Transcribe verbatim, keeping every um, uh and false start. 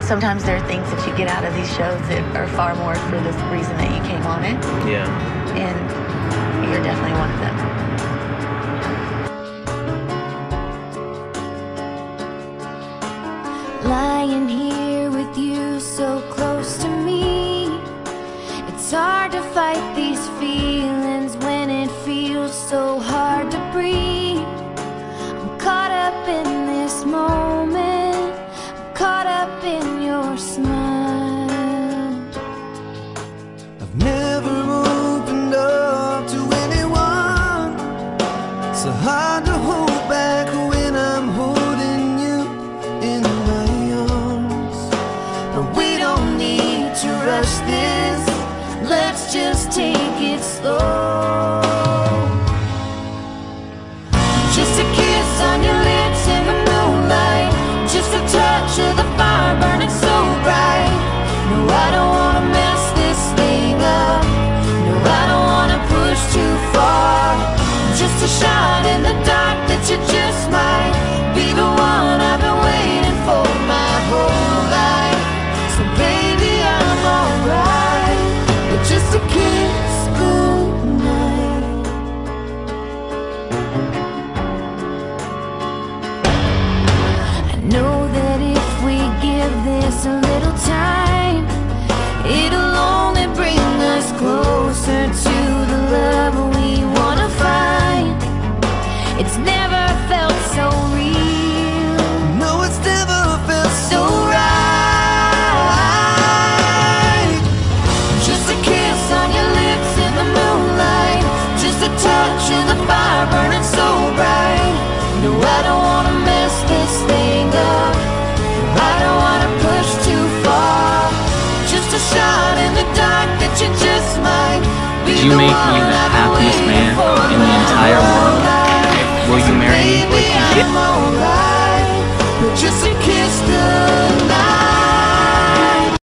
sometimes there are things that you get out of these shows that are far more for the reason that you came on it. Yeah. And you're definitely one of them. Lying here with you so close to me, it's hard to fight these feelings when it feels so hard to breathe. I'm caught up in this moment, I'm caught up in your smile. I've never opened up to anyone. It's so hard to hold back when I'm holding you in my arms. But we don't need to rush this, let's just take it slow. Just a kiss on your lips in the moonlight, just a touch of the fire burning so bright. No, I don't wanna mess this thing up, no, I don't wanna push too far. Just a shot in the dark that you just might be the one I've been waiting for my whole life. So baby, I'm alright with just a kiss goodnight. I know that if we give this a little time, it'll only bring us closer to the love we wanna find. It's never felt so real. No, it's never felt so right. Just a kiss on your lips in the moonlight, just a touch of the fire burning so bright. No, I don't wanna mess this thing up, I don't wanna push too far. Just a shot in the dark that you just might be Did you the make me one the I've been happiest waiting man for. in the